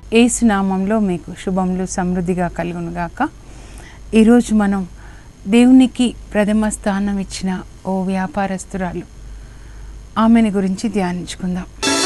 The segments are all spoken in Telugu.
యేసు నామంలో మీకు శుభములు సమృద్ధిగా కలుగునుగాక. ఈరోజు మనం దేవునికి ప్రథమ స్థానం ఇచ్చిన ఓ వ్యాపారస్తురాలు ఆమెను గురించి ధ్యానించుకుందాం.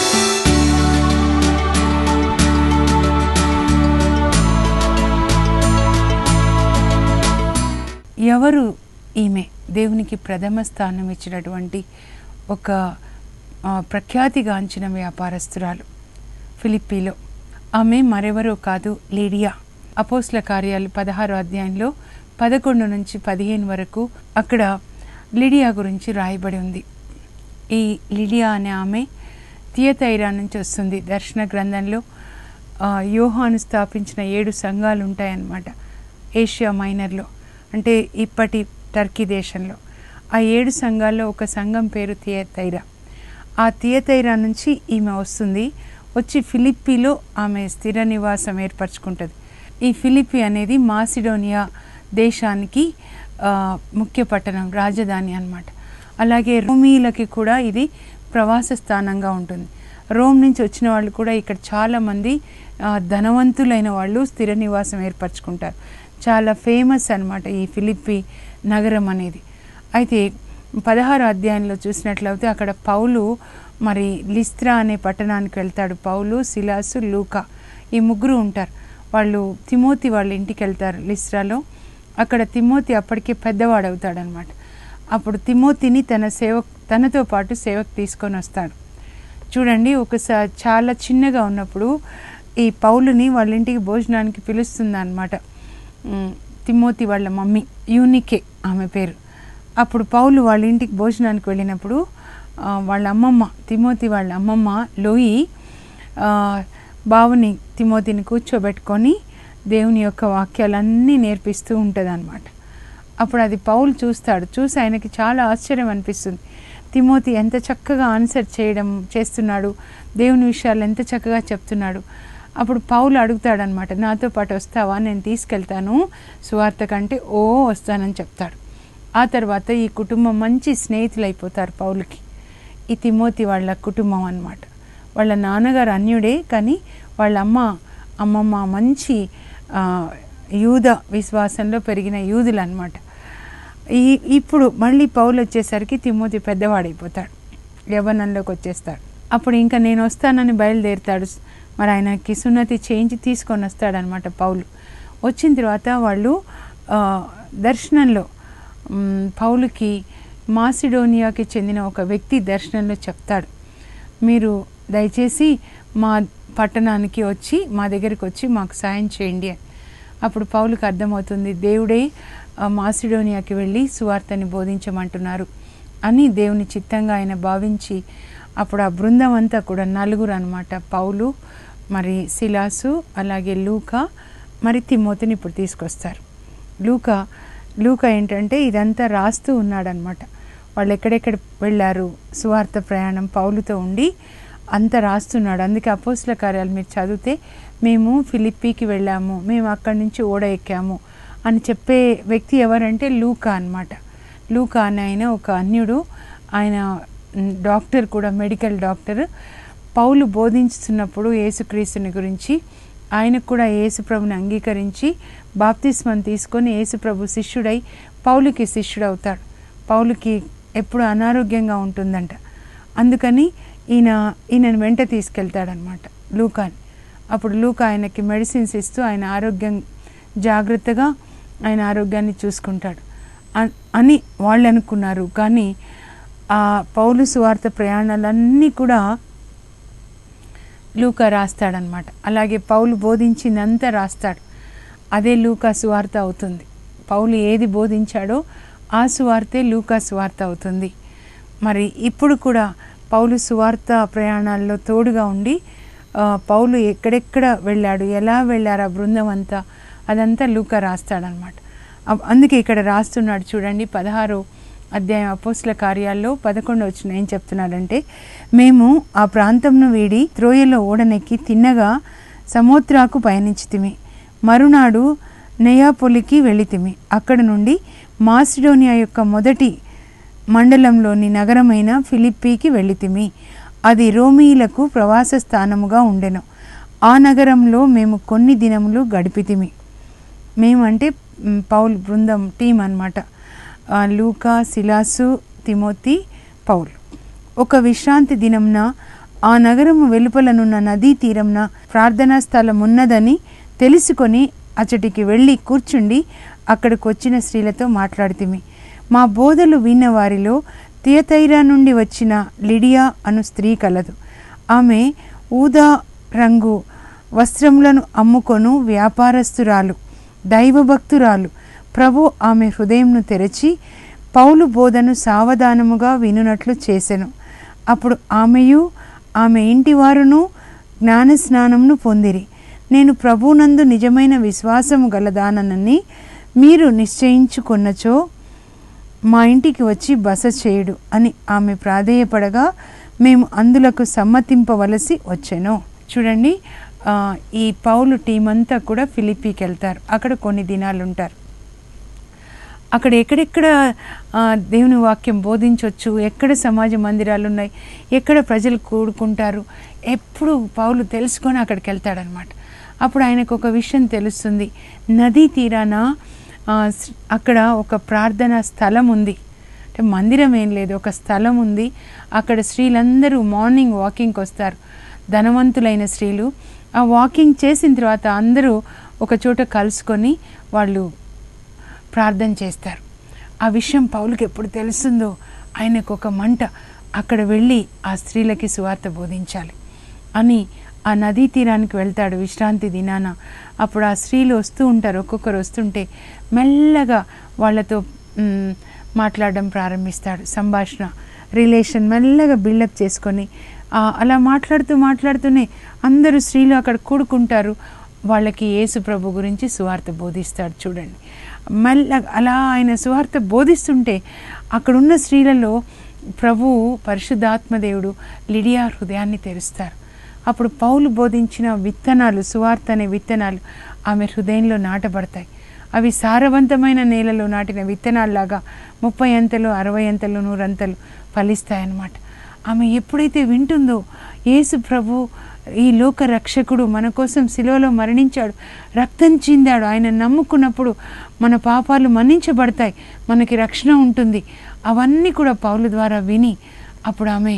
ఎవరు ఈమె? దేవునికి ప్రథమ స్థానం ఇచ్చినటువంటి ఒక ప్రఖ్యాతిగాంచిన వ్యాపారస్తురాలు ఫిలిప్పీలో. ఆమె మరెవరో కాదు, లిడియా. అపోస్తల కార్యాలు 16వ అధ్యాయంలో 11 నుంచి 15 వరకు అక్కడ లిడియా గురించి రాయబడి ఉంది. ఈ లిడియా అనే ఆమె తియతైరా నుంచి వస్తుంది. దర్శన గ్రంథంలో యోహాను స్థాపించిన 7 సంఘాలు ఉంటాయన్నమాట ఏషియా మైనర్లో, అంటే ఇప్పటి టర్కీ దేశంలో. ఆ 7 సంఘాల్లో ఒక సంఘం పేరు తియతైరా. ఆ తియతైరా నుంచి ఈమె వస్తుంది. వచ్చి ఫిలిప్పీలో ఆమె స్థిర నివాసం ఏర్పరచుకుంటుంది. ఈ ఫిలిప్పీ అనేది మాసిడోనియా దేశానికి ముఖ్య పట్టణం, రాజధాని అన్నమాట. అలాగే రోమీలకి కూడా ఇది ప్రవాస స్థానంగా ఉంటుంది. రోమ్ నుంచి వచ్చిన వాళ్ళు కూడా ఇక్కడ చాలామంది ధనవంతులైన వాళ్ళు స్థిర నివాసం ఏర్పరచుకుంటారు. చాలా ఫేమస్ అన్నమాట ఈ ఫిలిప్పీ నగరం అనేది. అయితే 16వ అధ్యాయంలో చూసినట్లయితే అక్కడ పౌలు మరి లిస్త్రా అనే పట్టణానికి వెళ్తాడు. పౌలు, సిలాసు, లూకా ఈ ముగ్గురు ఉంటారు. వాళ్ళు తిమోతి వాళ్ళ ఇంటికి వెళ్తారు లిస్త్రాలో. అక్కడ తిమోతి అప్పటికే పెద్దవాడవుతాడనమాట. అప్పుడు తిమోతిని తనతో పాటు సేవకు తీసుకొని వస్తాడు. చూడండి, ఒకసారి చాలా చిన్నగా ఉన్నప్పుడు ఈ పౌలుని వాళ్ళ ఇంటికి భోజనానికి పిలుస్తుంది అనమాట తిమోతి వాళ్ళ మమ్మీ, యూనికే ఆమె పేరు. అప్పుడు పౌలు వాళ్ళ ఇంటికి భోజనానికి వెళ్ళినప్పుడు వాళ్ళ అమ్మమ్మ, తిమోతి వాళ్ళ అమ్మమ్మ లోయి బావుని తిమోతిని కూర్చోబెట్టుకొని దేవుని యొక్క వాక్యాలన్నీ నేర్పిస్తూ ఉంటుంది అన్నమాట. అప్పుడు అది పౌలు చూస్తాడు. చూసి ఆయనకి చాలా ఆశ్చర్యం అనిపిస్తుంది. తిమోతి ఎంత చక్కగా ఆన్సర్ చేస్తున్నాడు, దేవుని విషయాలు ఎంత చక్కగా చెప్తున్నాడు. అప్పుడు పౌలు అడుగుతాడనమాట, నాతో పాటు వస్తావా, నేను తీసుకెళ్తాను సువార్త కంటే. వస్తానని చెప్తాడు. ఆ తర్వాత ఈ కుటుంబం మంచి స్నేహితులు అయిపోతారు పౌలుకి. ఈ తిమోతి వాళ్ళ కుటుంబం అన్నమాట. వాళ్ళ నాన్నగారు అన్యుడే, కానీ వాళ్ళ అమ్మమ్మ మంచి యూద విశ్వాసంలో పెరిగిన యూదులు అన్నమాట. ఇప్పుడు మళ్ళీ పౌలు వచ్చేసరికి తిమోతి పెద్దవాడైపోతాడు, యవ్వనంలోకి వచ్చేస్తాడు. అప్పుడు ఇంకా నేను వస్తానని బయలుదేరుతాడు. మరి ఆయనకి సున్నతి చేయించి తీసుకొని వస్తాడనమాట పౌలు. వచ్చిన తర్వాత వాళ్ళు దర్శనంలో పౌలుకి మాసిడోనియాకి చెందిన ఒక వ్యక్తి దర్శనంలో చెప్తాడు, మీరు దయచేసి మా పట్టణానికి వచ్చి మా దగ్గరికి వచ్చి మాకు సాయం చేయండి అని. అప్పుడు పౌలుకి అర్థమవుతుంది, దేవుడే మాసిడోనియాకి వెళ్ళి సువార్తని బోధించమంటున్నారు అని దేవుని చిత్తంగా ఆయన భావించి అప్పుడు ఆ బృందం అంతా కూడా 4 అన్నమాట. పౌలు, మరి సిలాసు, అలాగే లూకా, మరి తిమోతిని ఇప్పుడు తీసుకొస్తారు. లూకా ఏంటంటే ఇదంతా రాస్తూ ఉన్నాడనమాట. వాళ్ళు ఎక్కడెక్కడ వెళ్ళారు, సువార్త ప్రయాణం పౌలుతో ఉండి అంతా రాస్తున్నాడు. అందుకే అపోస్తల కార్యాలు మీరు చదివితే మేము ఫిలిప్పీకి వెళ్ళాము, మేము అక్కడి నుంచి ఓడ ఎక్కాము అని చెప్పే వ్యక్తి ఎవరంటే లూకా అన్నమాట. లూకా అనే ఆయన ఒక అన్యుడు, ఆయన డాక్టర్ కూడా, మెడికల్ డాక్టర్. పౌలు బోధించుతున్నప్పుడు యేసుక్రీస్తుని గురించి ఆయనకు కూడా యేసుప్రభుని అంగీకరించి బాప్తిస్మం తీసుకొని యేసుప్రభు శిష్యుడై పౌలుకి శిష్యుడవుతాడు. పౌలుకి ఎప్పుడు అనారోగ్యంగా ఉంటుందంట. అందుకని ఈయనను వెంట తీసుకెళ్తాడనమాట లూకాని. అప్పుడు లూకా ఆయనకి మెడిసిన్స్ ఇస్తూ ఆయన జాగ్రత్తగా ఆయన ఆరోగ్యాన్ని చూసుకుంటాడు అని వాళ్ళు అనుకున్నారు. కానీ ఆ పౌలు సువార్త ప్రయాణాలన్నీ కూడా లూకా రాస్తాడనమాట. అలాగే పౌలు బోధించిందంతా రాస్తాడు. అదే లూకా సువార్త అవుతుంది. పౌలు ఏది బోధించాడో ఆ సువార్తే లూకా సువార్త అవుతుంది. మరి ఇప్పుడు కూడా పౌలు సువార్త ప్రయాణాల్లో తోడుగా ఉండి పౌలు ఎక్కడెక్కడ వెళ్ళాడు, ఎలా వెళ్ళారు ఆ బృందం అంతా, అదంతా లూకా రాస్తాడనమాట. అందుకే ఇక్కడ రాస్తున్నాడు చూడండి, 16వ అధ్యాయం అపోస్తల కార్యాల్లో 11 వచ్చిన ఏం చెప్తున్నాడంటే, మేము ఆ ప్రాంతంను వీడి త్రోయలో ఓడనెక్కి తిన్నగా సముద్రాకు పయనించితిమి. మరునాడు నెయాపొలికి వెళ్ళితిమి. అక్కడ నుండి మాసిడోనియా యొక్క మొదటి మండలంలోని నగరమైన ఫిలిప్పీకి వెళ్ళితిమి. అది రోమీలకు ప్రవాస స్థానముగా ఉండెను. ఆ నగరంలో మేము కొన్ని దినములు గడిపితిమి. మేము అంటే పౌలు బృందం టీం అన్నమాట. Luke, Silas, Timothy, Paul. ఒక విశ్రాంతి దినంన ఆ నగరము వెలుపలనున్న నదీ తీరంన ప్రార్థనా స్థలం ఉన్నదని తెలుసుకొని అచటికి వెళ్ళి కూర్చుండి అక్కడికి వచ్చిన స్త్రీలతో మాట్లాడితిమి. మా బోధలు విన్న వారిలో తియతైరా నుండి వచ్చిన లిడియా అను స్త్రీ కలదు. ఆమె ఊదా రంగు వస్త్రములను అమ్ముకొను వ్యాపారస్తురాలు, దైవభక్తురాలు. ప్రభు ఆమె హృదయంను తెరచి పౌలు బోధను సావధానముగా వినునట్లు చేసెను. అప్పుడు ఆమెయు ఆమె ఇంటి వారును జ్ఞానస్నానమును పొందిరి. నేను ప్రభునందు నిజమైన విశ్వాసము గలదానని మీరు నిశ్చయించుకొన్నచో మా ఇంటికి వచ్చి బస చేయుడు అని ఆమె ప్రాధేయపడగా మేము అందులకు సమ్మతింపవలసి వచ్చెను. చూడండి, ఈ పౌలు టీం అంతా కూడా ఫిలిప్పీకి వెళ్తారు. అక్కడ కొన్ని దినాలు ఉంటారు. అక్కడ ఎక్కడెక్కడ దేవుని వాక్యం బోధించవచ్చు, ఎక్కడ సమాజ మందిరాలు ఉన్నాయి, ఎక్కడ ప్రజలు కూడుకుంటారు, ఎప్పుడు పౌలు తెలుసుకొని అక్కడికి వెళ్తాడనమాట. అప్పుడు ఆయనకు ఒక విషయం తెలుస్తుంది. నదీ తీరాన అక్కడ ఒక ప్రార్థనా స్థలం ఉంది. అంటే మందిరం ఏం లేదు, ఒక స్థలం ఉంది. అక్కడ స్త్రీలందరూ మార్నింగ్ వాకింగ్కి వస్తారు, ధనవంతులైన స్త్రీలు. ఆ వాకింగ్ చేసిన తర్వాత అందరూ ఒక చోట కలుసుకొని వాళ్ళు ప్రార్థన చేస్తారు. ఆ విషయం పౌలుకి ఎప్పుడు తెలుస్తుందో ఆయనకు ఒక మంట, అక్కడ వెళ్ళి ఆ స్త్రీలకి సువార్త బోధించాలి అని ఆ నదీ తీరానికి వెళ్తాడు విశ్రాంతి దినాన. అప్పుడు ఆ స్త్రీలు వస్తూ ఉంటారు. ఒక్కొక్కరు వస్తుంటే మెల్లగా వాళ్ళతో మాట్లాడడం ప్రారంభిస్తాడు. సంభాషణ, రిలేషన్ మెల్లగా బిల్డప్ చేసుకొని అలా మాట్లాడుతూనే అందరూ స్త్రీలు అక్కడ కూడుకుంటారు. వాళ్ళకి యేసు ప్రభు గురించి సువార్త బోధిస్తాడు. చూడండి, మెల్లగా అలా ఆయన సువార్త బోధిస్తుంటే అక్కడున్న స్త్రీలలో ప్రభువు పరిశుద్ధాత్మదేవుడు లిడియా హృదయాన్ని తెరుస్తారు. అప్పుడు పౌలు బోధించిన విత్తనాలు, సువార్త అనే విత్తనాలు ఆమె హృదయంలో నాటబడతాయి. అవి సారవంతమైన నేలలో నాటిన విత్తనాల్లాగా 30 అంతలు, 60 అంతలు, 100 అంతలు ఫలిస్తాయన్నమాట. ఆమె ఎప్పుడైతే వింటుందో యేసు ప్రభు ఈ లోక రక్షకుడు మన కోసం శిలువలో మరణించాడు, రక్తం చిందాడు, ఆయన నమ్ముకున్నప్పుడు మన పాపాలు మన్నించబడతాయి, మనకి రక్షణ ఉంటుంది, అవన్నీ కూడా పౌలు ద్వారా విని అప్పుడు ఆమె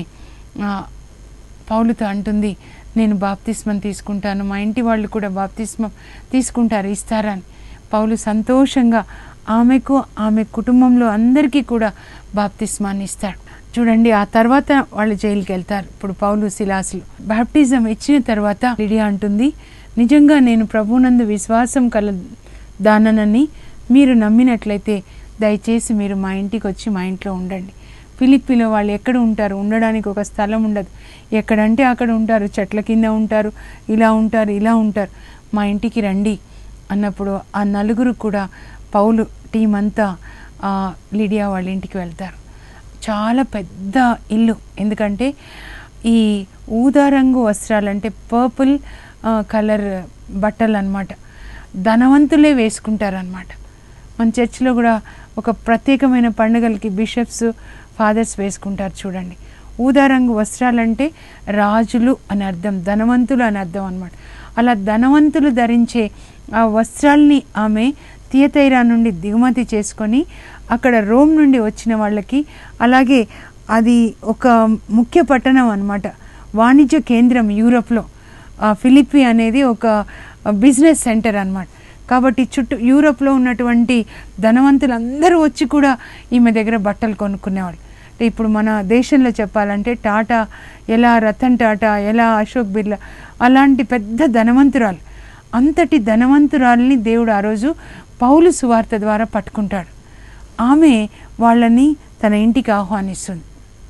పౌలుతో అంటుంది, నేను బాప్తిస్మం తీసుకుంటాను, మా ఇంటి వాళ్ళు కూడా బాప్తిస్మం తీసుకుంటారు, ఇస్తారా అని. పౌలు సంతోషంగా ఆమెకు, ఆమె కుటుంబంలో అందరికీ కూడా బాప్తిస్మాన్ని ఇస్తాడు. చూడండి, ఆ తర్వాత వాళ్ళు జైలుకి వెళ్తారు. ఇప్పుడు పౌలు, సిలాసులు బాప్టిజం ఇచ్చిన తర్వాత లిడియా అంటుంది, నిజంగా నేను ప్రభునందు విశ్వాసం కలదానని మీరు నమ్మినట్లయితే దయచేసి మీరు మా ఇంటికి వచ్చి మా ఇంట్లో ఉండండి. ఫిలిప్పీలో వాళ్ళు ఎక్కడ ఉంటారు, ఉండడానికి ఒక స్థలం ఉండదు, ఎక్కడంటే అక్కడ ఉంటారు, చెట్ల కింద ఉంటారు, ఇలా ఉంటారు, ఇలా ఉంటారు, మా ఇంటికి రండి అన్నప్పుడు ఆ నలుగురు కూడా పౌలు టీం అంతా లిడియా వాళ్ళ ఇంటికి వెళ్తారు. చాలా పెద్ద ఇల్లు, ఎందుకంటే ఈ ఊదా రంగు వస్త్రాలు అంటే పర్పుల్ కలర్ బట్టలు అన్నమాట, ధనవంతులే వేసుకుంటారనమాట. మన చర్చిలో కూడా ఒక ప్రత్యేకమైన పండుగలకి బిషప్స్, ఫాదర్స్ వేసుకుంటారు. చూడండి, ఊదా రంగు వస్త్రాలంటే రాజులు అని అర్థం, ధనవంతులు అని అర్థం అన్నమాట. అలా ధనవంతులు ధరించే ఆ వస్త్రాల్ని ఆమె తియతైరా నుండి దిగుమతి చేసుకొని అక్కడ రోమ్ నుండి వచ్చిన వాళ్ళకి, అలాగే అది ఒక ముఖ్య పట్టణం అన్నమాట, వాణిజ్య కేంద్రం యూరోప్లో. ఫిలిప్పీ అనేది ఒక బిజినెస్ సెంటర్ అన్నమాట. కాబట్టి చుట్టూ యూరోప్లో ఉన్నటువంటి ధనవంతులందరూ వచ్చి కూడా ఈమె దగ్గర బట్టలు కొనుక్కునేవాళ్ళు. అంటే ఇప్పుడు మన దేశంలో చెప్పాలంటే టాటా ఎలా, రతన్ టాటా ఎలా, అశోక్ బిర్లా అలాంటి పెద్ద ధనవంతురాలు. అంతటి ధనవంతురాలని దేవుడు ఆ రోజు పౌలు సువార్త ద్వారా పట్టుకుంటాడు. ఆమె వాళ్ళని తన ఇంటికి ఆహ్వానిస్తుంది.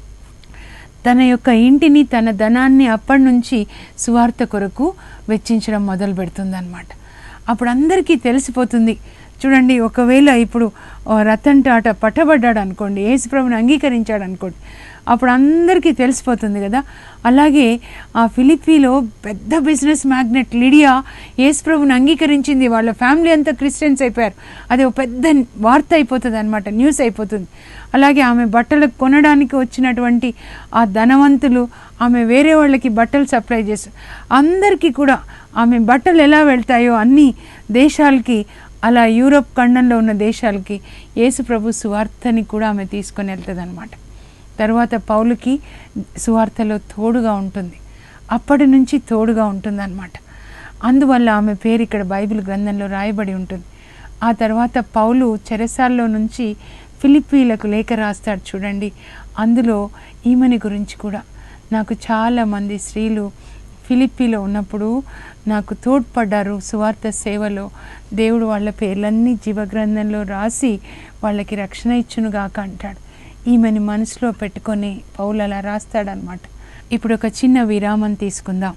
తన యొక్క ఇంటిని, తన ధనాన్ని అప్పటి నుంచి సువార్త కొరకు వెచ్చించడం మొదలు పెడుతుంది అన్నమాట. అప్పుడు అందరికీ తెలిసిపోతుంది చూడండి, ఒకవేళ ఇప్పుడు రతన్ టాటా పట్టబడ్డాడు అనుకోండి, యేసుప్రభుని అంగీకరించాడు అనుకోండి, అప్పుడు అందరికీ తెలిసిపోతుంది కదా. అలాగే ఆ ఫిలిప్పీలో పెద్ద బిజినెస్ మ్యాగ్నెట్ లిడియా యేసుప్రభుని అంగీకరించింది, వాళ్ళ ఫ్యామిలీ అంతా క్రిస్టియన్స్ అయిపోయారు. అది ఒక పెద్ద వార్త అయిపోతుంది అనమాట, న్యూస్ అయిపోతుంది. అలాగే ఆమె బట్టలు కొనడానికి వచ్చినటువంటి ఆ ధనవంతులు ఆమె వేరే వాళ్ళకి బట్టలు సప్లై చేస్తారు. అందరికీ కూడా ఆమె బట్టలు ఎలా వెళ్తాయో అన్ని దేశాలకి, అలా యూరోప్ ఖండంలో ఉన్న దేశాలకి యేసు ప్రభు సువార్తని కూడా ఆమె తీసుకొని వెళ్తుంది అనమాట. తర్వాత పౌలుకి సువార్తలో తోడుగా ఉంటుంది, అప్పటి నుంచి తోడుగా ఉంటుంది అనమాట. అందువల్ల ఆమె పేరు ఇక్కడ బైబిల్ గ్రంథంలో రాయబడి ఉంటుంది. ఆ తర్వాత పౌలు చెరసాల్లో నుంచి ఫిలిప్పీలకు లేఖ రాస్తాడు చూడండి. అందులో ఈమెని గురించి కూడా, నాకు చాలామంది స్త్రీలు ఫిలిప్పీలో ఉన్నప్పుడు నాకు తోడ్పడ్డారు సువార్త సేవలో, దేవుడు వాళ్ళ పేర్లన్నీ జీవగ్రంథంలో రాసి వాళ్ళకి రక్షణ ఇచ్చునుగాక అంటాడు. ఈమెని మనసులో పెట్టుకొని పౌలు అలా రాస్తాడనమాట. ఇప్పుడు ఒక చిన్న విరామం తీసుకుందాం.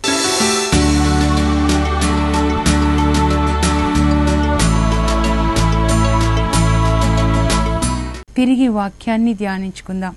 తిరిగి వాక్యాన్ని ధ్యానించుకుందాం.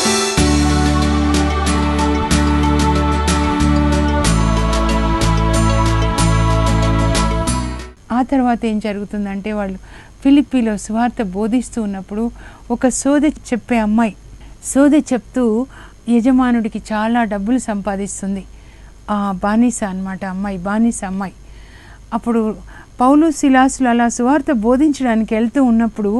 ఆ తర్వాత ఏం జరుగుతుందంటే, వాళ్ళు ఫిలిప్పీలో సువార్త బోధిస్తూ ఉన్నప్పుడు ఒక సోదె చెప్పే అమ్మాయి సోదె చెప్తూ యజమానుడికి చాలా డబ్బులు సంపాదిస్తుంది. ఆ బానిస అన్నమాట, అమ్మాయి బానిస అమ్మాయి. అప్పుడు పౌలు సిలాసులు అలా సువార్త బోధించడానికి వెళ్తూ ఉన్నప్పుడు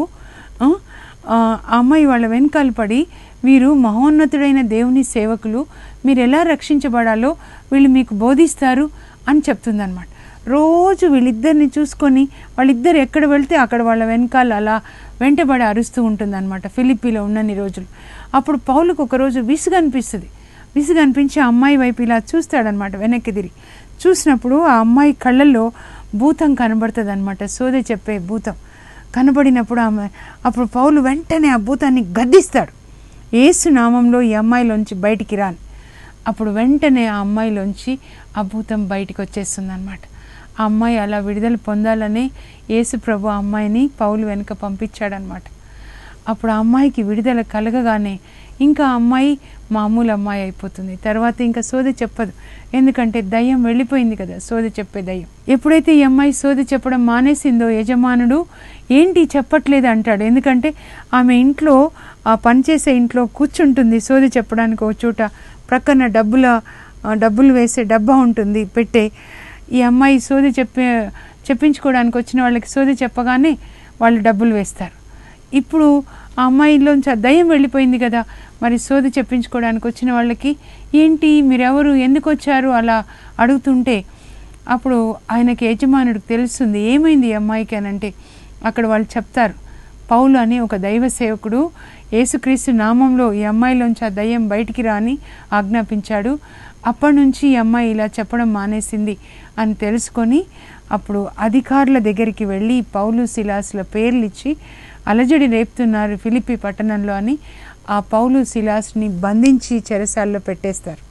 ఆ అమ్మాయి వాళ్ళ వెనకాల పడి, వీరు మహోన్నతుడైన దేవుని సేవకులు, మీరు ఎలా రక్షించబడాలో వీళ్ళు మీకు బోధిస్తారు అని చెప్తుందన్నమాట. రోజు వీళ్ళిద్దరిని చూసుకొని వాళ్ళిద్దరు ఎక్కడ వెళ్తే అక్కడ వాళ్ళ వెనకాల అలా వెంటబడి అరుస్తూ ఉంటుందన్నమాట ఫిలిప్పీలో ఉన్నన్ని రోజులు. అప్పుడు పౌలుకు ఒకరోజు విసుగు అనిపించి ఆ అమ్మాయి వైపు ఇలా చూస్తాడనమాట. వెనక్కి తిరిగి చూసినప్పుడు ఆ అమ్మాయి కళ్ళల్లో భూతం కనబడుతుంది అనమాట, సోదె చెప్పే భూతం కనబడినప్పుడు అప్పుడు పౌలు వెంటనే ఆ భూతాన్ని గద్దిస్తాడు, యేసు నామంలో ఈ అమ్మాయిలోంచి బయటికి రాని. అప్పుడు వెంటనే ఆ అమ్మాయిలోంచి ఆ భూతం బయటికి వచ్చేస్తుంది అనమాట. ఆ అమ్మాయి అలా విడుదల పొందాలని యేసు ప్రభు ఆ అమ్మాయిని పౌలు వెనుక పంపించాడనమాట. అప్పుడు ఆ అమ్మాయికి విడుదల కలగగానే ఇంకా ఆ అమ్మాయి మామూలు అమ్మాయి అయిపోతుంది. తర్వాత ఇంకా సోదె చెప్పదు, ఎందుకంటే దయ్యం వెళ్ళిపోయింది కదా, సోదె చెప్పే దయ్యం. ఎప్పుడైతే ఈ అమ్మాయి సోదె చెప్పడం మానేసిందో యజమానుడు ఏంటి చెప్పట్లేదు అంటాడు. ఎందుకంటే ఆమె ఇంట్లో, ఆ పనిచేసే ఇంట్లో కూర్చుంటుంది సోదె చెప్పడానికి. ఒక చోట ప్రక్కన డబ్బులు వేసే డబ్బా ఉంటుంది పెట్టే. ఈ అమ్మాయి సోదె చెప్పించుకోవడానికి వచ్చిన వాళ్ళకి సోదె చెప్పగానే వాళ్ళు డబ్బులు వేస్తారు. ఇప్పుడు ఆ అమ్మాయిలోంచి ఆ దయ్యం వెళ్ళిపోయింది కదా, మరి సోదె చెప్పించుకోవడానికి వచ్చిన వాళ్ళకి ఏంటి, మీరెవరు, ఎందుకు వచ్చారు అలా అడుగుతుంటే అప్పుడు ఆయనకి యజమానుడికి తెలుస్తుంది ఏమైంది ఈ అమ్మాయికి అని. అంటే అక్కడ వాళ్ళు చెప్తారు, పౌలు అని ఒక దైవ సేవకుడు యేసుక్రీస్తు నామంలో ఈ అమ్మాయిలోంచి ఆ దయ్యం బయటికి రాని ఆజ్ఞాపించాడు. అప్పటి నుంచి ఈ అమ్మాయి ఇలా చెప్పడం మానేసింది అని తెలుసుకొని అప్పుడు అధికారుల దగ్గరికి వెళ్ళి పౌలు సిలాసుల పేర్లు ఇచ్చి అలజడి రేపుతున్నారు ఫిలిప్పీ పట్టణంలో అని ఆ పౌలు సిలాస్ని బంధించి చెరసాల్లో పెట్టేస్తారు.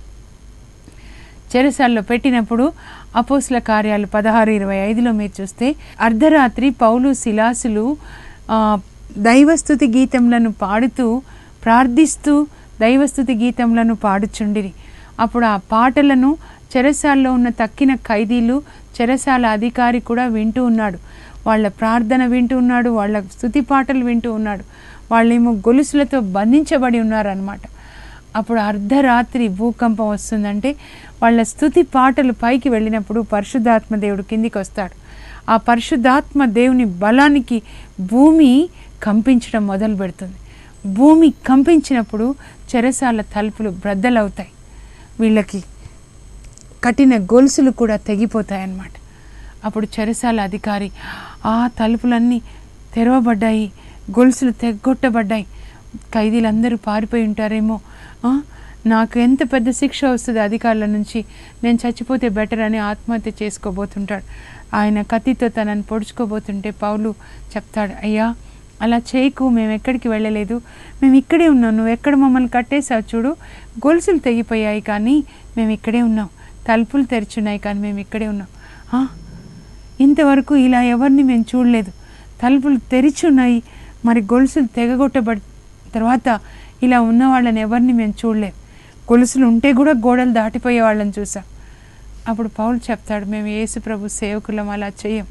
చెరసాల్లో పెట్టినప్పుడు అపోస్తుల కార్యాలు 16:25లో మీరు చూస్తే, అర్ధరాత్రి పౌలు సిలాసులు దైవస్తుతి గీతములను పాడుతూ ప్రార్థిస్తూ దైవస్తుతి గీతములను పాడుచుండిరి. అప్పుడు ఆ పాటలను చెరసాల్లో ఉన్న తక్కిన ఖైదీలు, చెరసాల అధికారి కూడా వింటూ ఉన్నాడు. వాళ్ళ ప్రార్థన వింటూ ఉన్నాడు, వాళ్ళ స్తుతి పాటలు వింటూ ఉన్నాడు. వాళ్ళేమో గొలుసులతో బంధించబడి ఉన్నారనమాట. అప్పుడు అర్ధరాత్రి భూకంపం వస్తుందంటే వాళ్ళ స్తుతి పాటలు పైకి వెళ్ళినప్పుడు పరిశుద్ధాత్మ దేవుడు కిందికి వస్తాడు. ఆ పరిశుద్ధాత్మ దేవుని బలానికి భూమి కంపించడం మొదలు పెడుతుంది. భూమి కంపించినప్పుడు చెరసాల తలుపులు బ్రద్దలవుతాయి, వీళ్ళకి కట్టిన గొలుసులు కూడా తెగిపోతాయి అన్నమాట. అప్పుడు చెరసాల అధికారి, ఆ తలుపులన్నీ తెరవబడ్డాయి, గొలుసులు తెగొట్టబడ్డాయి, ఖైదీలందరూ పారిపోయి ఉంటారేమో, నాకు ఎంత పెద్ద శిక్ష వస్తుంది అధికారుల నుంచి, నేను చచ్చిపోతే బెటర్ అని ఆత్మహత్య చేసుకోబోతుంటాడు. ఆయన కత్తితో తనని పొడుచుకోబోతుంటే పౌలు చెప్తాడు, అయ్యా అలా చేయకు, మేము ఎక్కడికి వెళ్ళలేదు, మేము ఇక్కడే ఉన్నాం, నువ్వు ఎక్కడ మమ్మల్ని కట్టేసావు చూడు, గొలుసులు తెగిపోయాయి కానీ మేము ఇక్కడే ఉన్నాం, తలుపులు తెరిచున్నాయి కానీ మేము ఇక్కడే ఉన్నాం, ఇంతవరకు ఇలా ఎవరిని మేము చూడలేదు, తలుపులు తెరిచి ఉన్నాయి, మరి గొలుసులు తెగగొట్టబడి తర్వాత ఇలా ఉన్న వాళ్ళని ఎవరిని మేము చూడలేం. గొలుసులు ఉంటే కూడా గోడలు దాటిపోయే వాళ్ళని చూసాం. అప్పుడు పౌలు చెప్తాడు, మేము యేసు ప్రభు సేవకులం, అలా చేయం.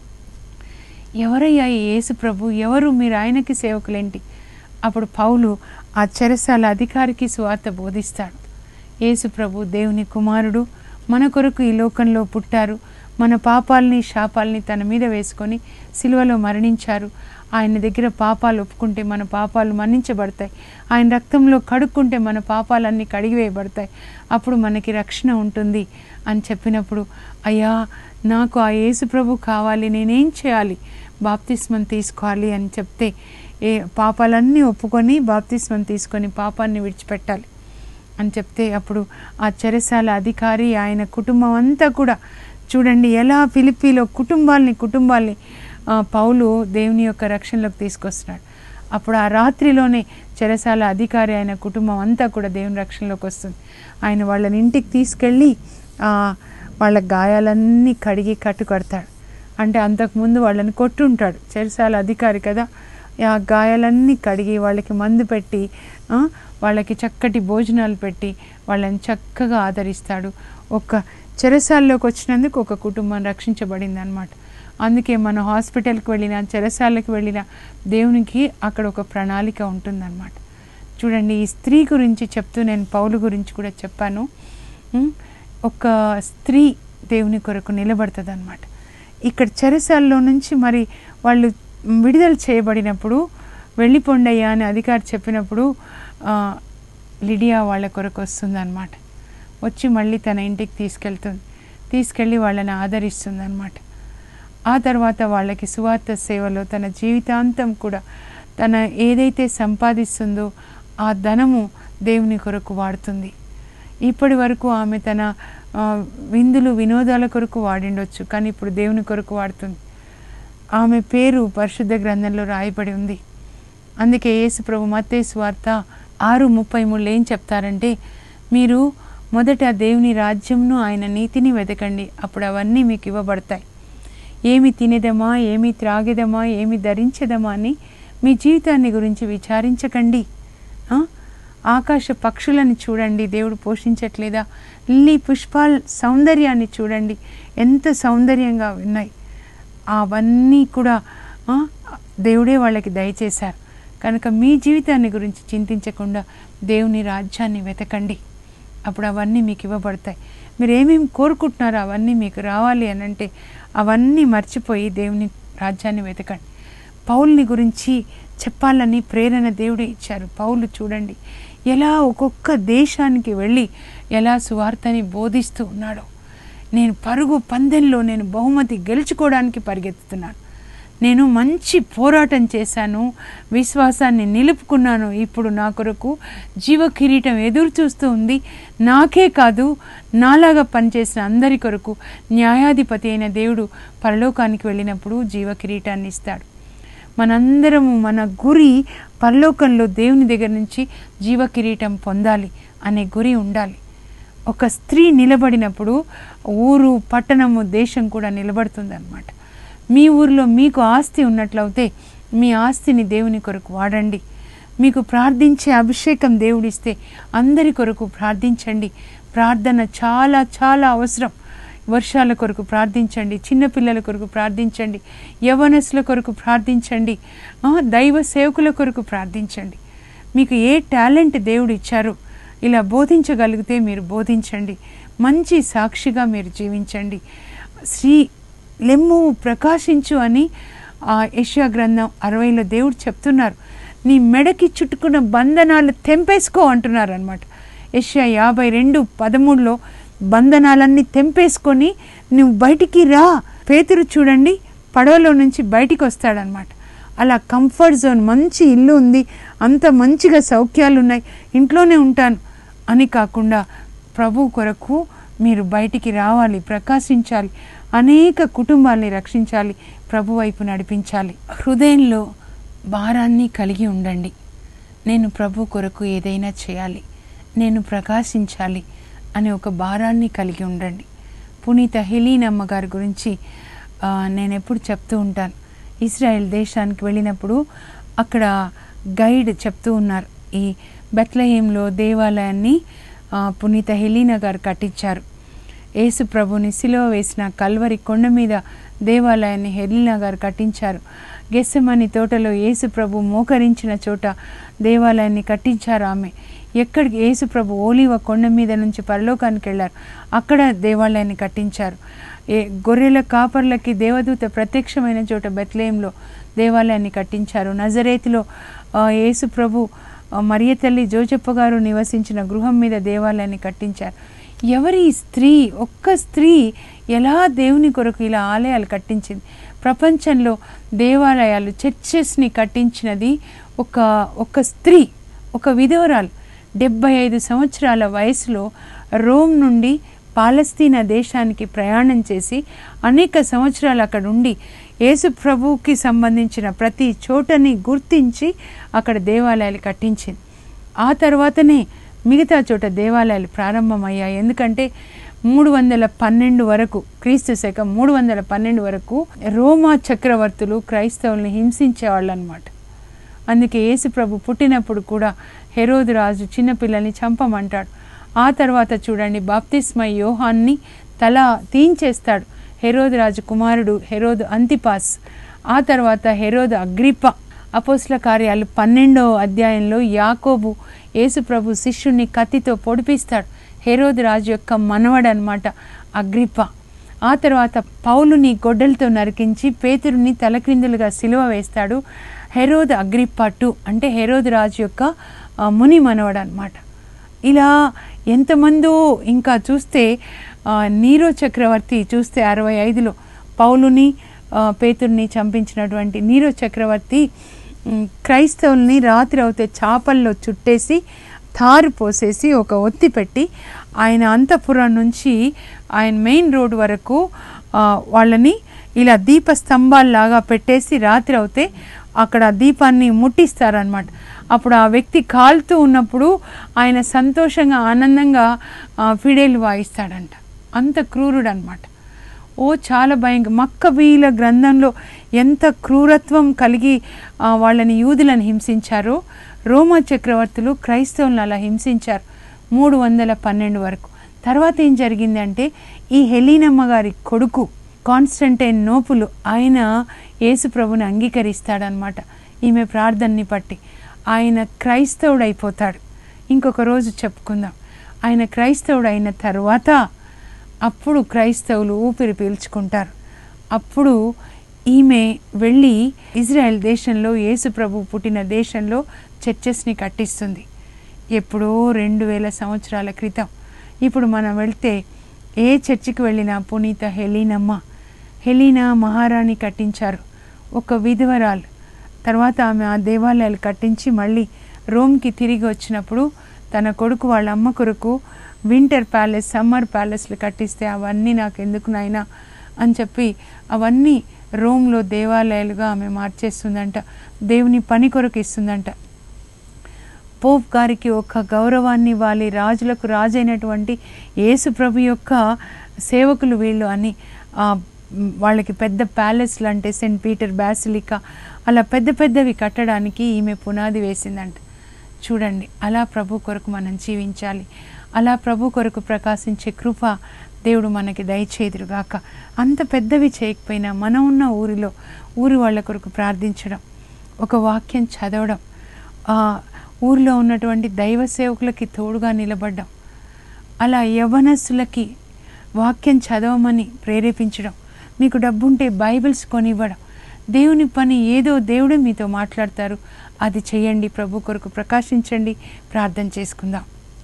ఎవరయ్యా యేసు ప్రభు, ఎవరు మీరు, ఆయనకి సేవకులేంటి? అప్పుడు పౌలు ఆ చెరసాల అధికారికి సువార్త బోధిస్తాడు. యేసు ప్రభు దేవుని కుమారుడు, మన కొరకు ఈ లోకంలో పుట్టారు, మన పాపాలని శాపాలని తన మీద వేసుకొని సిలువలో మరణించారు. ఆయన దగ్గర పాపాలు ఒప్పుకుంటే మన పాపాలు మన్నించబడతాయి, ఆయన రక్తంలో కడుక్కుంటే మన పాపాలన్నీ కడిగివేయబడతాయి, అప్పుడు మనకి రక్షణ ఉంటుంది అని చెప్పినప్పుడు, అయ్యా నాకు ఆ యేసు ప్రభు కావాలి, నేనేం చేయాలి? బాప్తిస్మం తీసుకోవాలి అని చెప్తే, పాపాలన్నీ ఒప్పుకొని బాప్తిస్మం తీసుకొని పాపాన్ని విడిచిపెట్టాలి అని చెప్తే, అప్పుడు ఆ చెరసాల అధికారి ఆయన కుటుంబం అంతా కూడా చూడండి ఎలా ఫిలిప్పీలో కుటుంబాల్ని పౌలు దేవుని యొక్క రక్షణలోకి తీసుకొస్తున్నాడు. అప్పుడు ఆ రాత్రిలోనే చెరసాల అధికారి ఆయన కుటుంబం అంతా కూడా దేవుని రక్షణలోకి వస్తుంది. ఆయన వాళ్ళని ఇంటికి తీసుకెళ్ళి వాళ్ళ గాయాలన్నీ కడిగి కట్టుకడతాడు. అంటే అంతకుముందు వాళ్ళని కొట్టుంటాడు, చెరసాల అధికారి కదా. ఆ గాయాలన్నీ కడిగి వాళ్ళకి మందు పెట్టి వాళ్ళకి చక్కటి భోజనాలు పెట్టి వాళ్ళని చక్కగా ఆదరిస్తాడు. ఒక చెరసాల్లోకి వచ్చినందుకు ఒక కుటుంబం రక్షించబడింది అన్నమాట. అందుకే మన హాస్పిటల్కి వెళ్ళినా చెరసాలకు వెళ్ళినా దేవునికి అక్కడ ఒక ప్రణాళిక ఉంటుందన్నమాట. చూడండి, ఈ స్త్రీ గురించి చెప్తూ నేను పౌలు గురించి కూడా చెప్పాను. ఒక స్త్రీ దేవుని కొరకు నిలబడుతుంది అన్నమాట. ఇక్కడ చెరసాల్లో నుంచి మరి వాళ్ళు విడుదల చేయబడినప్పుడు వెళ్ళిపోండయ్యా అని అధికారి చెప్పినప్పుడు లిడియా వాళ్ళ కొరకు వస్తుంది అన్నమాట. వచ్చి మళ్ళీ తన ఇంటికి తీసుకెళ్ళి వాళ్ళని ఆదరిస్తుంది అన్నమాట. ఆ తర్వాత వాళ్ళకి సువార్త సేవలో తన జీవితాంతం కూడా తన ఏదైతే సంపాదిస్తుందో ఆ ధనము దేవుని కొరకు వాడుతుంది. ఇప్పటి వరకు ఆమె తన విందులు వినోదాల కొరకు వాడిండొచ్చు, కానీ ఇప్పుడు దేవుని కొరకు వాడుతుంది. ఆమె పేరు పరిశుద్ధ గ్రంథంలో రాయబడి ఉంది. అందుకే యేసు ప్రభు మత్తయి సువార్త 6:33 ఏం చెప్తారంటే, మీరు మొదట దేవుని రాజ్యంను ఆయన నీతిని వెతకండి, అప్పుడు అవన్నీ మీకు ఇవ్వబడతాయి. ఏమి తినేదమా, ఏమి త్రాగేదమా, ఏమి ధరించేదమా అని మీ జీవితాన్ని గురించి విచారించకండి. ఆకాశ పక్షులను చూడండి, దేవుడు పోషించట్లేదా? లిల్లీ పుష్పాల సౌందర్యాన్ని చూడండి, ఎంత సౌందర్యంగా ఉన్నాయి. అవన్నీ కూడా దేవుడే వాళ్ళకి దయచేశారు. కనుక మీ జీవితాన్ని గురించి చింతించకుండా దేవుని రాజ్యాన్ని వెతకండి, అప్పుడు అవన్నీ మీకు ఇవ్వబడతాయి. మీరు ఏమేమి కోరుకుంటున్నారో అవన్నీ మీకు రావాలి అని అంటే అవన్నీ మర్చిపోయి దేవుని రాజ్యాన్ని వెతకండి. పౌల్ని గురించి చెప్పాలని ప్రేరణ దేవుడే ఇచ్చారు. పౌలు చూడండి ఎలా ఒక్కొక్క దేశానికి వెళ్ళి ఎలా సువార్తని బోధిస్తూ ఉన్నాడో. నేను పరుగు పందెంలో నేను బహుమతి గెలుచుకోవడానికి పరిగెత్తుతున్నాను, నేను మంచి పోరాటం చేశాను, విశ్వాసాన్ని నిలుపుకున్నాను, ఇప్పుడు నా కొరకు జీవ కిరీటం ఎదురు చూస్తూ ఉంది. నాకే కాదు, నాలాగా పనిచేసిన అందరి కొరకు న్యాయాధిపతి అయిన దేవుడు పరలోకానికి వెళ్ళినప్పుడు జీవ కిరీటాన్ని ఇస్తాడు. మనందరము మన గురి పరలోకంలో దేవుని దగ్గర నుంచి జీవ కిరీటం పొందాలి అనే గురి ఉండాలి. ఒక స్త్రీ నిలబడినప్పుడు ఊరు, పట్టణము, దేశం కూడా నిలబడుతుంది అన్నమాట. మీ ఊరిలో మీకు ఆస్తి ఉన్నట్లయితే మీ ఆస్తిని దేవుని కొరకు వాడండి. మీకు ప్రార్థించే అభిషేకం దేవుడిస్తే అందరి కొరకు ప్రార్థించండి. ప్రార్థన చాలా చాలా అవసరం. వర్షాల కొరకు ప్రార్థించండి, చిన్నపిల్లల కొరకు ప్రార్థించండి, యవ్వనస్తుల కొరకు ప్రార్థించండి, దైవ సేవకుల కొరకు ప్రార్థించండి. మీకు ఏ టాలెంట్ దేవుడు ఇచ్చారో ఇలా బోధించగలిగితే మీరు బోధించండి. మంచి సాక్షిగా మీరు జీవించండి. లెమ్ము ప్రకాశించు అని యెషయా గ్రంథం 60లో దేవుడు చెప్తున్నారు. నీ మెడకి చుట్టుకున్న బంధనాలు తెంపేసుకో అంటున్నారు అనమాట. యెషయా 52:13లో బంధనాలన్నీ తెంపేసుకొని నువ్వు బయటికి రా. పేతురు చూడండి పడవలో నుంచి బయటికి వస్తాడనమాట. అలా కంఫర్ట్ జోన్, మంచి ఇల్లు ఉంది, అంత మంచిగా సౌఖ్యాలు ఉన్నాయి, ఇంట్లోనే ఉంటాను అని కాకుండా ప్రభు కొరకు మీరు బయటికి రావాలి, ప్రకాశించాలి, అనేక కుటుంబాల్ని రక్షించాలి, ప్రభు వైపు నడిపించాలి. హృదయంలో భారాన్ని కలిగి ఉండండి. నేను ప్రభు కొరకు ఏదైనా చేయాలి, నేను ప్రకాశించాలి అనే ఒక భారాన్ని కలిగి ఉండండి. పునీత హెలీన్ అమ్మగారి గురించి నేను ఎప్పుడు చెప్తూ ఉంటాను. ఇజ్రాయెల్ దేశానికి వెళ్ళినప్పుడు అక్కడ గైడ్ చెప్తూ ఉన్నారు, ఈ బెత్లెహేంలో దేవాలయాన్ని పునీత హెలీనా గారు కట్టించారు. యేసు ప్రభుని సిలువ వేసిన కల్వరి కొండ మీద దేవాలయాన్ని హెలీనా గారు కట్టించారు. గెత్సెమని తోటలో యేసు ప్రభు మోకరించిన చోట దేవాలయాన్ని కట్టించారు ఆమె. ఎక్కడికి యేసు ప్రభు ఓలివ కొండ మీద నుంచి పరలోకానికి వెళ్ళారు, అక్కడ దేవాలయాన్ని కట్టించారు. గొర్రెల కాపర్లకి దేవదూత ప్రత్యక్షమైన చోట బెత్లెహేంలో దేవాలయాన్ని కట్టించారు. నజరేతులో యేసు ప్రభు మరియ తల్లి జోజప్ప గారు నివసించిన గృహం మీద దేవాలయాన్ని కట్టించారు. ఎవరి స్త్రీ, ఒక్క స్త్రీ ఎలా దేవుని కొరకు ఇలా ఆలయాలు కట్టించింది? ప్రపంచంలో దేవాలయాలు, చర్చెస్ని కట్టించినది ఒక స్త్రీ, ఒక విధవరాలు. 75 సంవత్సరాల వయసులో రోమ్ నుండి పాలస్తీనా దేశానికి ప్రయాణం చేసి అనేక సంవత్సరాలు అక్కడ ఉండి యేసు ప్రభువుకి సంబంధించిన ప్రతి చోటని గుర్తించి అక్కడ దేవాలయాలు కట్టించింది. ఆ తర్వాతనే మిగతా చోట దేవాలయాలు ప్రారంభమయ్యాయి. ఎందుకంటే 312 వరకు, క్రీస్తు శకం 312 వరకు రోమా చక్రవర్తులు క్రైస్తవుల్ని హింసించేవాళ్ళు అన్నమాట. అందుకే యేసు ప్రభు పుట్టినప్పుడు కూడా హెరోదు రాజు చిన్నపిల్లల్ని చంపమంటాడు. ఆ తర్వాత చూడండి, బాప్తిస్మ యోహాన్ని తల తీయించేస్తాడు హెరోదు రాజు కుమారుడు హెరోదు అంతిపాస్. ఆ తర్వాత హెరోదు అగ్రిప్ప. అపోస్తల కార్యాలు 12వ అధ్యాయంలో యాకోబు యేసు ప్రభు శిష్యుణ్ణి కత్తితో పొడిపిస్తాడు. హెరోదు రాజు యొక్క మనవడు అన్నమాట అగ్రిప్ప. ఆ తర్వాత పౌలుని గొడ్డలతో నరికించి పేతురుని తలక్రిందులుగా సిలువ వేస్తాడు హెరోదు అగ్రిప్ప 2, అంటే హెరోదు రాజు యొక్క ముని మనవడు అన్నమాట. ఇలా ఎంతమందో, ఇంకా చూస్తే నీరో చక్రవర్తి చూస్తే 65లో పౌలుని పేతురుని చంపించినటువంటి నీరో చక్రవర్తి క్రైస్తవుల్ని రాత్రి అవుతే చాపల్లో చుట్టేసి తారు పోసేసి ఒక ఒత్తి పెట్టి ఆయన అంతఃపురం నుంచి ఆయన మెయిన్ రోడ్ వరకు వాళ్ళని ఇలా దీప స్తంభాల్లాగా పెట్టేసి రాత్రి అవుతే అక్కడ దీపాన్ని ముట్టిస్తారనమాట. అప్పుడు ఆ వ్యక్తి కాలుతూ ఉన్నప్పుడు ఆయన సంతోషంగా ఆనందంగా ఫిడేలు వాయిస్తాడంట. అంత క్రూరుడు అనమాట. చాలా భయంకర. మక్కబీల గ్రంథంలో ఎంత క్రూరత్వం కలిగి వాళ్ళని యూదులను హింసించారో రోమా చక్రవర్తులు క్రైస్తవులను అలా హింసించారు 312 వరకు. తర్వాత ఏం జరిగిందంటే, ఈ హెలీనమ్మ గారి కొడుకు కాన్స్టంటైనోపులు ఆయన యేసు ప్రభుని అంగీకరిస్తాడనమాట. ఈమె ప్రార్థనని బట్టి ఆయన క్రైస్తవుడు అయిపోతాడు. ఇంకొక రోజు చెప్పుకుందాం. ఆయన క్రైస్తవుడు అయిన తర్వాత అప్పుడు క్రైస్తవులు ఊపిరి పీల్చుకుంటారు. అప్పుడు ఈమె వెళ్ళి ఇజ్రాయెల్ దేశంలో, యేసు ప్రభు పుట్టిన దేశంలో చర్చెస్ని కట్టిస్తుంది. ఎప్పుడో 2000 సంవత్సరాల క్రితం. ఇప్పుడు మనం వెళ్తే ఏ చర్చికి వెళ్ళినా పునీత హెలీనా మహారాణి కట్టించారు. ఒక విధవరాలు. తర్వాత ఆమె ఆ దేవాలయాలు కట్టించి మళ్ళీ రోమ్కి తిరిగి వచ్చినప్పుడు తన కొడుకు వాళ్ళ అమ్మ కొరకు వింటర్ ప్యాలెస్, సమ్మర్ ప్యాలెస్లు కట్టిస్తే అవన్నీ నాకు ఎందుకు నాయనా అని చెప్పి అవన్నీ రోమ్లో దేవాలయాలుగా ఆమె మార్చేస్తుందంట. దేవుని పని కొరకు ఇస్తుందంట. పోప్ గారికి ఒక గౌరవాన్ని ఇవ్వాలి, రాజులకు రాజైనటువంటి యేసు ప్రభు యొక్క సేవకులు వీళ్ళు అని వాళ్ళకి పెద్ద ప్యాలెస్లు అంటే సెయింట్ పీటర్ బాసిలికా అలా పెద్ద పెద్దవి కట్టడానికి ఈమె పునాది వేసిందంట. చూడండి, అలా ప్రభు కొరకు మనం జీవించాలి. అలా ప్రభు కొరకు ప్రకాశించే కృప దేవుడు మనకి దయచేదురుగాక. అంత పెద్దవి చేయకపోయినా మనం ఉన్న ఊరి వాళ్ళ కొరకు ప్రార్థించడం, ఒక వాక్యం చదవడం, ఊరిలో ఉన్నటువంటి దైవ సేవకులకి తోడుగా నిలబడ్డం, అలా యవ్వనస్తులకి వాక్యం చదవమని ప్రేరేపించడం, మీకు డబ్బుంటే బైబిల్స్ కొనివ్వడం, దేవుని పని ఏదో దేవుడే మీతో మాట్లాడతారు, అది చేయండి. ప్రభు కొరకు ప్రకాశించండి. ప్రార్థన చేసుకుందాం.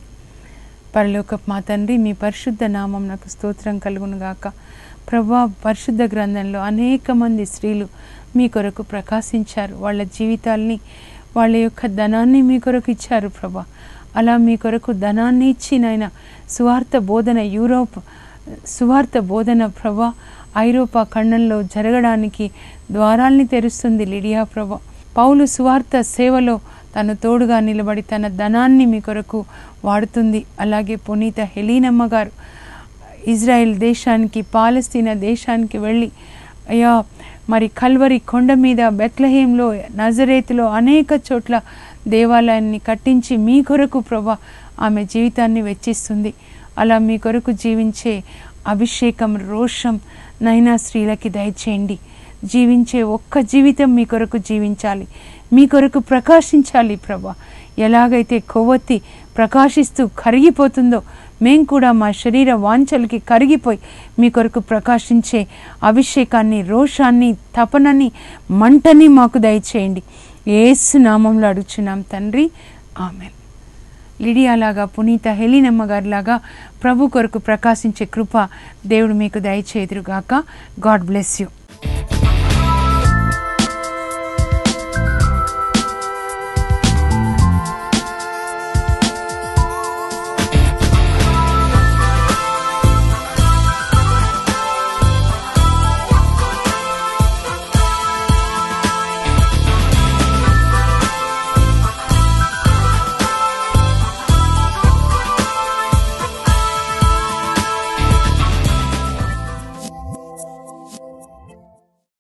పరలోకపు మా తండ్రి, మీ పరిశుద్ధ నామం నాకు స్తోత్రం కలుగునుగాక. ప్రభా, పరిశుద్ధ గ్రంథంలో అనేక మంది స్త్రీలు మీ కొరకు ప్రకాశించారు. వాళ్ళ జీవితాల్ని, వాళ్ళ యొక్క ధనాన్ని మీ కొరకు ఇచ్చారు ప్రభా. అలా మీ కొరకు ధనాన్ని ఇచ్చి నాయన సువార్త బోధన, సువార్త బోధన ప్రభా ఐరోపా ఖండంలో జరగడానికి ద్వారాల్ని తెరుస్తుంది లిడియా ప్రభా. పౌలు సువార్త సేవలో తను తోడుగా నిలబడి తన ధనాన్ని మీ కొరకు వాడుతుంది. అలాగే పునీత హెలీనమ్మ గారు ఇజ్రాయెల్ దేశానికి, పాలస్తీనా దేశానికి వెళ్ళి అయ్యా మరి కల్వరి కొండ మీద, బెత్లెహేంలో, నజరేతులో అనేక చోట్ల దేవాలయాన్ని కట్టించి మీ కొరకు ప్రభా ఆమె జీవితాన్ని వెచ్చిస్తుంది. అలా మీ కొరకు జీవించే అభిషేకం, రోషం నైనా స్త్రీలకి దయచేయండి. జీవించే ఒక్క జీవితం మీ కొరకు జీవించాలి, మీ కొరకు ప్రకాశించాలి ప్రభా. ఎలాగైతే కొవ్వొత్తి ప్రకాశిస్తూ కరిగిపోతుందో మేము కూడా మా శరీర వాంఛలకి కరిగిపోయి మీ కొరకు ప్రకాశించే అభిషేకాన్ని, రోషాన్ని, తపనని, మంటని మాకు దయచేయండి. యేసు నామంలో అడుగుచున్నాం తండ్రి, ఆమెన్. లిడియాలాగా, పునీత హెలీనమ్మ గారిలాగా ప్రభు కొరకు ప్రకాశించే కృప దేవుడు మీకు దయచేదురుగాక. God bless you.